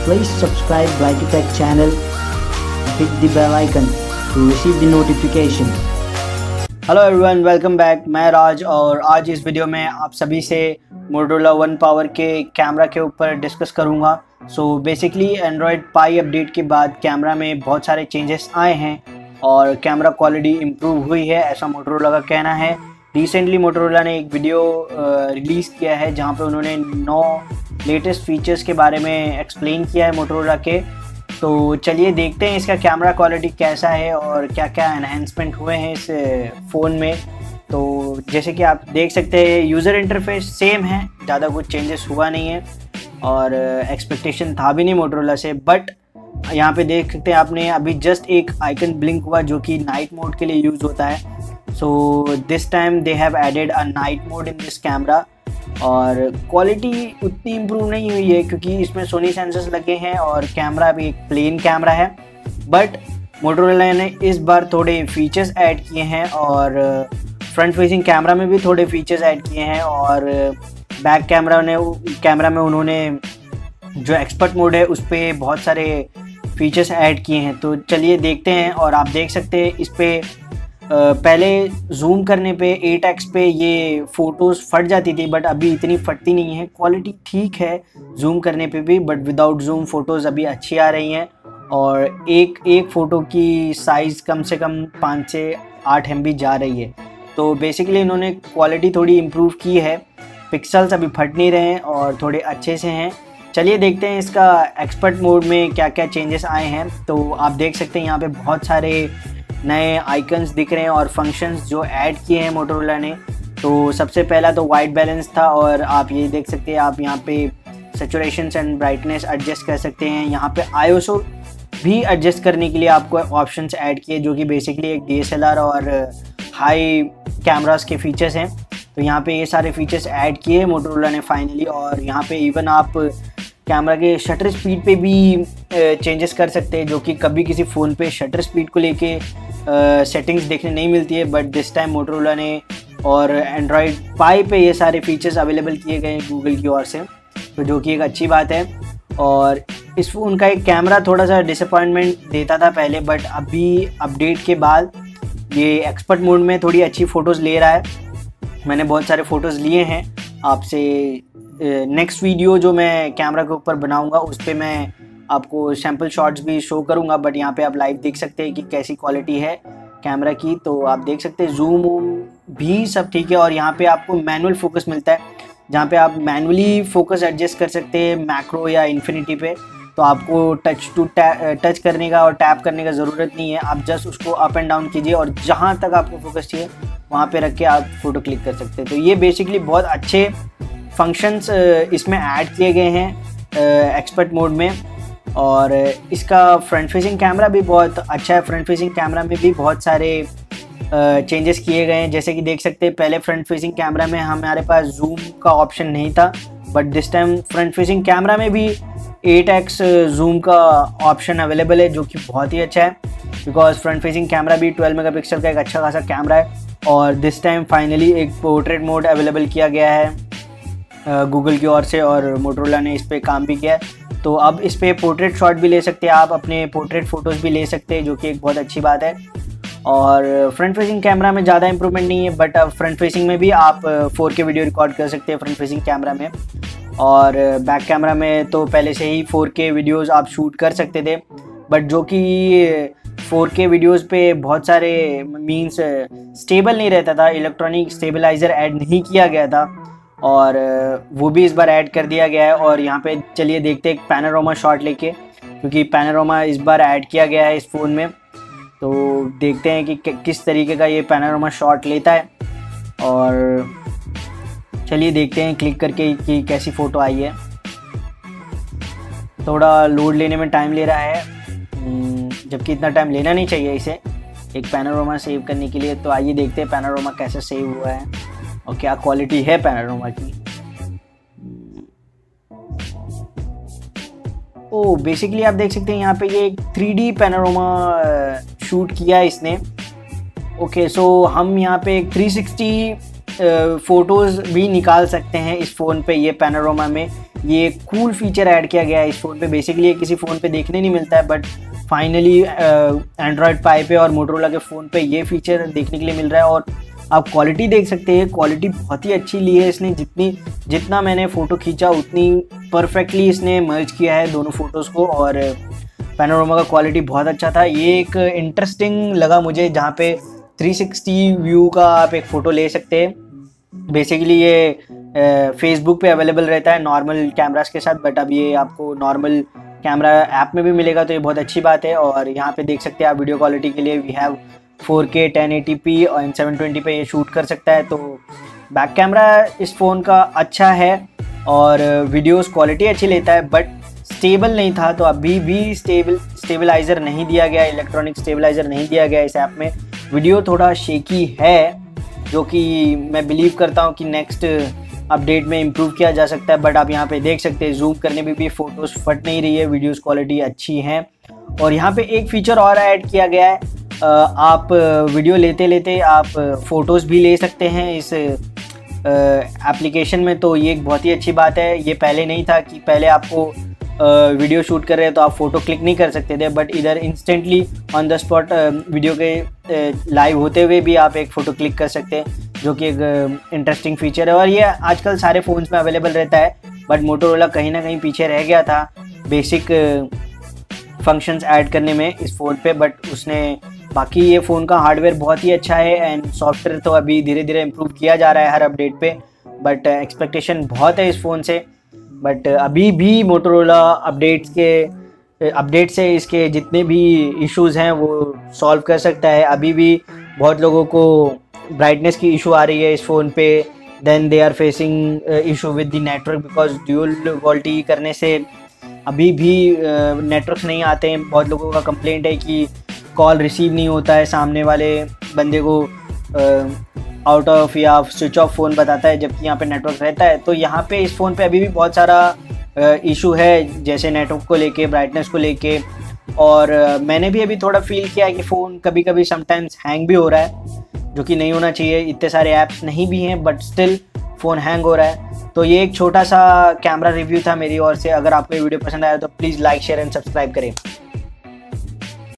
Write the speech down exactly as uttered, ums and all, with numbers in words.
Please subscribe Blackytec channel, hit the bell icon to receive the notification. Hello everyone, welcome back. मैं राज और आज इस video में आप सभी से मोटोरोला वन पावर के कैमरा के ऊपर डिस्कस करूंगा। So basically Android Pie update के बाद कैमरा में बहुत सारे चेंजेस आए हैं और कैमरा क्वालिटी इम्प्रूव हुई है, ऐसा मोटोरोला का कहना है। रिसेंटली मोटोरोला ने एक वीडियो रिलीज़ किया है जहां पे उन्होंने नौ लेटेस्ट फीचर्स के बारे में एक्सप्लेन किया है मोटोरोला के। तो चलिए देखते हैं इसका कैमरा क्वालिटी कैसा है और क्या क्या एनहेंसमेंट हुए हैं इस फ़ोन में। तो जैसे कि आप देख सकते हैं यूज़र इंटरफेस सेम है, ज़्यादा कुछ चेंजेस हुआ नहीं है और एक्सपेक्टेशन था भी नहीं मोटोरोला से। बट यहाँ पे देख सकते हैं आपने अभी जस्ट एक आइकन ब्लिंक हुआ जो कि नाइट मोड के लिए यूज़ होता है। So this time they have added a night mode in this camera और क्वालिटी उतनी इम्प्रूव नहीं हुई है क्योंकि इसमें सोनी सेंसर्स लगे हैं और कैमरा भी एक प्लेन कैमरा है। बट मोटोरोला ने इस बार थोड़े फीचर्स ऐड किए हैं और फ्रंट फेसिंग कैमरा में भी थोड़े फीचर्स ऐड किए हैं और बैक कैमरा ने कैमरा में उन्होंने जो एक्सपर्ट मोड है उस पर बहुत सारे फीचर्स ऐड किए हैं। तो चलिए देखते हैं। और आप देख सकते हैं इस पर पहले जूम करने पे एट एक्स पे ये फ़ोटोज़ फट जाती थी बट अभी इतनी फटती नहीं है। क्वालिटी ठीक है जूम करने पे भी, बट विदाउट जूम फ़ोटोज़ अभी अच्छी आ रही हैं और एक एक फ़ोटो की साइज़ कम से कम पाँच से आठ एम बी जा रही है। तो बेसिकली इन्होंने क्वालिटी थोड़ी इम्प्रूव की है, पिक्सल्स अभी फट नहीं रहे हैं और थोड़े अच्छे से हैं। चलिए देखते हैं इसका एक्सपर्ट मोड में क्या क्या चेंजेस आए हैं। तो आप देख सकते हैं यहाँ पे बहुत सारे नए आइकन्स दिख रहे हैं और फंक्शंस जो ऐड किए हैं मोटोरोला ने। तो सबसे पहला तो वाइट बैलेंस था और आप ये देख सकते हैं, आप यहाँ पे सैचुरेशन एंड ब्राइटनेस एडजस्ट कर सकते हैं। यहाँ पे आई एस ओ भी एडजस्ट करने के लिए आपको ऑप्शंस ऐड किए जो कि बेसिकली एक डी एस एल आर और हाई कैमरास के फीचर्स हैं। तो यहाँ पे ये सारे फीचर्स ऐड किए मोटोरोला ने फाइनली। और यहाँ पे इवन आप कैमरा के शटर स्पीड पे भी चेंजेस कर सकते हैं जो कि कभी किसी फ़ोन पे शटर स्पीड को लेके सेटिंग्स देखने नहीं मिलती है, बट दिस टाइम मोटोरोला ने और एंड्रॉयड पाई पे ये सारे फीचर्स अवेलेबल किए गए हैं गूगल की ओर से, तो जो कि एक अच्छी बात है। और इस फ़ोन का एक कैमरा थोड़ा सा डिसअपॉइंटमेंट देता था पहले, बट अभी अपडेट के बाद ये एक्सपर्ट मोड में थोड़ी अच्छी फ़ोटोज़ ले रहा है। मैंने बहुत सारे फ़ोटोज़ लिए हैं। आपसे नेक्स्ट वीडियो जो मैं कैमरा के ऊपर बनाऊंगा उस पर मैं आपको सैम्पल शॉट्स भी शो करूंगा, बट यहाँ पे आप लाइव देख सकते हैं कि कैसी क्वालिटी है कैमरा की। तो आप देख सकते हैं जूम वूम भी सब ठीक है और यहाँ पे आपको मैनुअल फोकस मिलता है जहाँ पे आप मैनुअली फोकस एडजस्ट कर सकते हैं मैक्रो या इन्फिनिटी पे। तो आपको टच टू टच करने का और टैप करने का ज़रूरत नहीं है, आप जस्ट उसको अप एंड डाउन कीजिए और जहाँ तक आपको फोकस चाहिए वहाँ पे रख के आप फ़ोटो क्लिक कर सकते हैं। तो ये बेसिकली बहुत अच्छे फंक्शंस इसमें ऐड किए गए हैं एक्सपर्ट मोड में। और इसका फ्रंट फेसिंग कैमरा भी बहुत अच्छा है। फ्रंट फेसिंग कैमरा में भी बहुत सारे चेंजेस किए गए हैं। जैसे कि देख सकते हैं पहले फ्रंट फेसिंग कैमरा में हमारे पास जूम का ऑप्शन नहीं था, but this time front facing camera में भी एट एक्स जूम का ऑप्शन अवेलेबल है जो कि बहुत ही अच्छा है बिकॉज फ्रंट फेसिंग कैमरा भी ट्वेल्व मेगापिक्सल का एक अच्छा खासा कैमरा है। और दिस टाइम फाइनली एक पोर्ट्रेट मोड अवेलेबल किया गया है गूगल की ओर से और मोटोरोला ने इस पर काम भी किया है। तो अब इस पर पोर्ट्रेट शॉट भी ले सकते हैं आप, अपने पोर्ट्रेट फ़ोटोज़ भी ले सकते हैं जो कि एक बहुत अच्छी बात है। और फ्रंट फेसिंग कैमरा में ज़्यादा इंप्रूवमेंट नहीं है, बट अब फ्रंट फेसिंग में भी आप फोर के वीडियो रिकॉर्ड कर सकते हैं फ्रंट फेसिंग कैमरा में। और बैक कैमरा में तो पहले से ही फोर के वीडियोज़ आप शूट कर सकते थे, बट जो कि फोर के वीडियोज़ पे बहुत सारे मीन्स स्टेबल नहीं रहता था, इलेक्ट्रॉनिक स्टेबलाइज़र ऐड नहीं किया गया था और वो भी इस बार ऐड कर दिया गया है। और यहाँ पे चलिए देखते हैं एक पैनोरामा शॉट लेके, क्योंकि पैनोरामा इस बार ऐड किया गया है इस फ़ोन में। तो देखते हैं कि किस तरीके का ये पैनोरामा शॉट लेता है और चलिए देखते हैं क्लिक करके कि कैसी फ़ोटो आई है। थोड़ा लोड लेने में टाइम ले रहा है, जबकि इतना टाइम लेना नहीं चाहिए इसे एक पैनोरामा सेव करने के लिए। तो आइए देखते हैं पैनोरामा कैसे सेव हुआ है और क्या क्वालिटी है पैनोरामा की। ओ बेसिकली आप देख सकते हैं यहाँ पे ये एक थ्री डी पैनोरामा शूट किया है इसने। ओके सो हम यहाँ पे एक थ्री सिक्सटी फ़ोटोज़ भी निकाल सकते हैं इस फ़ोन पे ये पैनोरामा में। ये कूल फीचर ऐड किया गया है इस फ़ोन पे। बेसिकली ये किसी फ़ोन पे देखने नहीं मिलता है, बट फाइनली एंड्रॉयड फाइव पे और मोटोरोला के फ़ोन पे ये फीचर देखने के लिए मिल रहा है। और आप क्वालिटी देख सकते हैं, क्वालिटी बहुत ही अच्छी ली है इसने। जितनी जितना मैंने फ़ोटो खींचा उतनी परफेक्टली इसने मर्ज किया है दोनों फ़ोटोज़ को, और पैनोरामा का क्वालिटी बहुत अच्छा था। ये एक इंटरेस्टिंग लगा मुझे, जहाँ पे थ्री सिक्सटी व्यू का आप एक फ़ोटो ले सकते हैं। बेसिकली ये फेसबुक पे अवेलेबल रहता है नॉर्मल कैमरास के साथ, बट अब ये आपको नॉर्मल कैमरा ऐप में भी मिलेगा, तो ये बहुत अच्छी बात है। और यहाँ पे देख सकते हैं आप वीडियो क्वालिटी के लिए we have four K ten eighty P और सेवन ट्वेंटी पे ये शूट कर सकता है। तो बैक कैमरा इस फ़ोन का अच्छा है और वीडियोस क्वालिटी अच्छी लेता है, बट स्टेबल नहीं था। तो अभी भी स्टेबल स्टेबलाइज़र नहीं दिया गया, इलेक्ट्रॉनिक स्टेबलाइज़र नहीं दिया गया इस ऐप में। वीडियो थोड़ा शेकी है, जो कि मैं बिलीव करता हूँ कि नेक्स्ट अपडेट में इम्प्रूव किया जा सकता है। बट आप यहाँ पे देख सकते हैं जूम करने में भी फ़ोटोज़ फट नहीं रही है, वीडियोस क्वालिटी अच्छी हैं। और यहाँ पे एक फ़ीचर और ऐड किया गया है, आप वीडियो लेते लेते आप फ़ोटोज़ भी ले सकते हैं इस एप्लीकेशन में। तो ये एक बहुत ही अच्छी बात है। ये पहले नहीं था कि पहले आपको वीडियो शूट कर रहे हैं तो आप फ़ोटो क्लिक नहीं कर सकते थे, बट इधर instantly on the spot video के लाइव होते हुए भी आप एक फ़ोटो क्लिक कर सकते हैं, जो कि एक इंटरेस्टिंग फीचर है। और ये आजकल सारे फ़ोन्स में अवेलेबल रहता है, बट मोटोरोला कहीं ना कहीं पीछे रह गया था बेसिक फंक्शंस ऐड करने में इस फ़ोन पे। बट उसने बाकी ये फ़ोन का हार्डवेयर बहुत ही अच्छा है एंड सॉफ्टवेयर तो अभी धीरे धीरे इम्प्रूव किया जा रहा है हर अपडेट पे, बट एक्सपेक्टेशन बहुत है इस फ़ोन से। बट अभी भी मोटोरोला अपडेट्स के अपडेट से इसके जितने भी इश्यूज़ हैं वो सॉल्व कर सकता है। अभी भी बहुत लोगों को ब्राइटनेस की इशू आ रही है इस फ़ोन पे, then they are facing issue with the network, because dual VoLTE करने से अभी भी नेटवर्क्स uh, नहीं आते हैं। बहुत लोगों का कंप्लेंट है कि कॉल रिसीव नहीं होता है, सामने वाले बंदे को आउट ऑफ या स्विच ऑफ फ़ोन बताता है, जबकि यहाँ पे नेटवर्क रहता है। तो यहाँ पे इस फ़ोन पे अभी भी बहुत सारा इशू है, जैसे नेटवर्क को लेके, ब्राइटनेस को लेके। और uh, मैंने भी अभी थोड़ा फील किया है कि फ़ोन कभी कभी समटाइम्स हैंग भी हो रहा है, जो कि नहीं होना चाहिए। इतने सारे ऐप्स नहीं भी हैं, बट स्टिल फ़ोन हैंग हो रहा है। तो ये एक छोटा सा कैमरा रिव्यू था मेरी ओर से। अगर आपको ये वीडियो पसंद आया तो please like share and subscribe करें।